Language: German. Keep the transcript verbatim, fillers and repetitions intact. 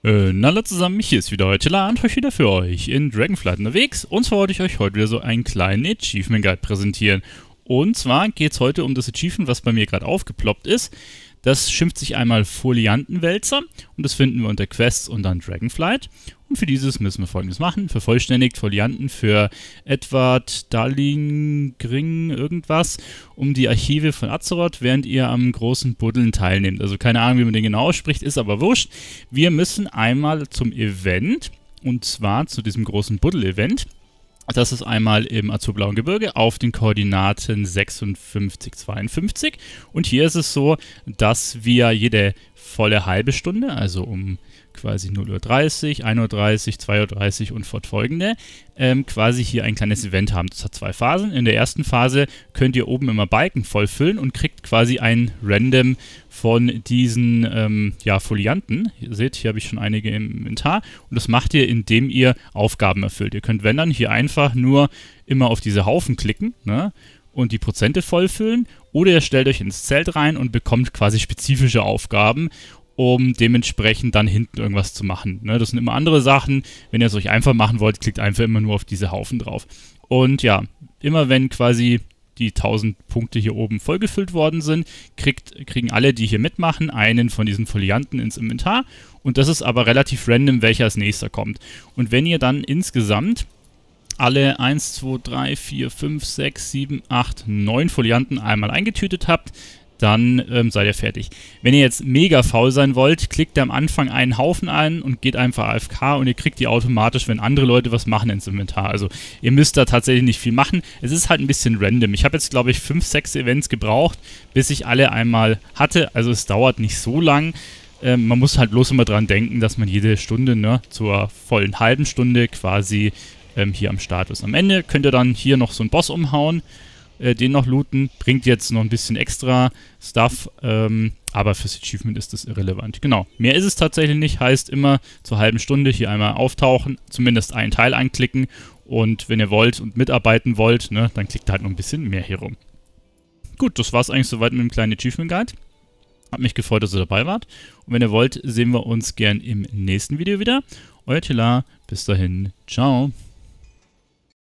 Äh, na hallo zusammen, hier ist wieder Tila und heute wieder für euch in Dragonflight unterwegs. Und zwar wollte ich euch heute wieder so einen kleinen Achievement Guide präsentieren. Und zwar geht es heute um das Achievement, was bei mir gerade aufgeploppt ist. Das schimpft sich einmal Foliantenwälzer und das finden wir unter Quests und dann Dragonflight. Und für dieses müssen wir Folgendes machen. Vervollständigt Folianten für Edward, Darling, Gring, irgendwas, um die Archive von Azeroth, während ihr am großen Buddeln teilnehmt. Also keine Ahnung, wie man den genau ausspricht, ist aber wurscht. Wir müssen einmal zum Event, und zwar zu diesem großen Buddel-Event. Das ist einmal im Azurblauen Gebirge auf den Koordinaten sechsundfünfzig, zweiundfünfzig. Und hier ist es so, dass wir jede volle halbe Stunde, also um quasi null Uhr dreißig, ein Uhr dreißig, zwei Uhr dreißig und fortfolgende, ähm, quasi hier ein kleines Event haben. Das hat zwei Phasen. In der ersten Phase könnt ihr oben immer Balken vollfüllen und kriegt quasi ein Random von diesen ähm, ja, Folianten. Ihr seht, hier habe ich schon einige im Inventar. Und das macht ihr, indem ihr Aufgaben erfüllt. Ihr könnt, wenn dann, hier einfach nur immer auf diese Haufen klicken, ne? Und die Prozente vollfüllen. Oder ihr stellt euch ins Zelt rein und bekommt quasi spezifische Aufgaben, um dementsprechend dann hinten irgendwas zu machen. Ne, das sind immer andere Sachen. Wenn ihr es euch einfach machen wollt, klickt einfach immer nur auf diese Haufen drauf. Und ja, immer wenn quasi die tausend Punkte hier oben vollgefüllt worden sind, kriegt, kriegen alle, die hier mitmachen, einen von diesen Folianten ins Inventar. Und das ist aber relativ random, welcher als nächster kommt. Und wenn ihr dann insgesamt alle eins, zwei, drei, vier, fünf, sechs, sieben, acht, neun Folianten einmal eingetütet habt, dann ähm, seid ihr fertig. Wenn ihr jetzt mega faul sein wollt, klickt ihr am Anfang einen Haufen ein und geht einfach A F K und ihr kriegt die automatisch, wenn andere Leute was machen, ins Inventar. Also ihr müsst da tatsächlich nicht viel machen. Es ist halt ein bisschen random. Ich habe jetzt, glaube ich, fünf, sechs Events gebraucht, bis ich alle einmal hatte. Also es dauert nicht so lang. Ähm, man muss halt bloß immer dran denken, dass man jede Stunde, ne, zur vollen halben Stunde quasi ähm, hier am Start ist. Am Ende könnt ihr dann hier noch so einen Boss umhauen, den noch looten, bringt jetzt noch ein bisschen extra Stuff, ähm, aber fürs Achievement ist das irrelevant. Genau, mehr ist es tatsächlich nicht, heißt immer zur halben Stunde hier einmal auftauchen, zumindest einen Teil anklicken und wenn ihr wollt und mitarbeiten wollt, ne, dann klickt halt noch ein bisschen mehr hier rum. Gut, das war es eigentlich soweit mit dem kleinen Achievement Guide. Hat mich gefreut, dass ihr dabei wart. Und wenn ihr wollt, sehen wir uns gern im nächsten Video wieder. Euer Tila, bis dahin, ciao.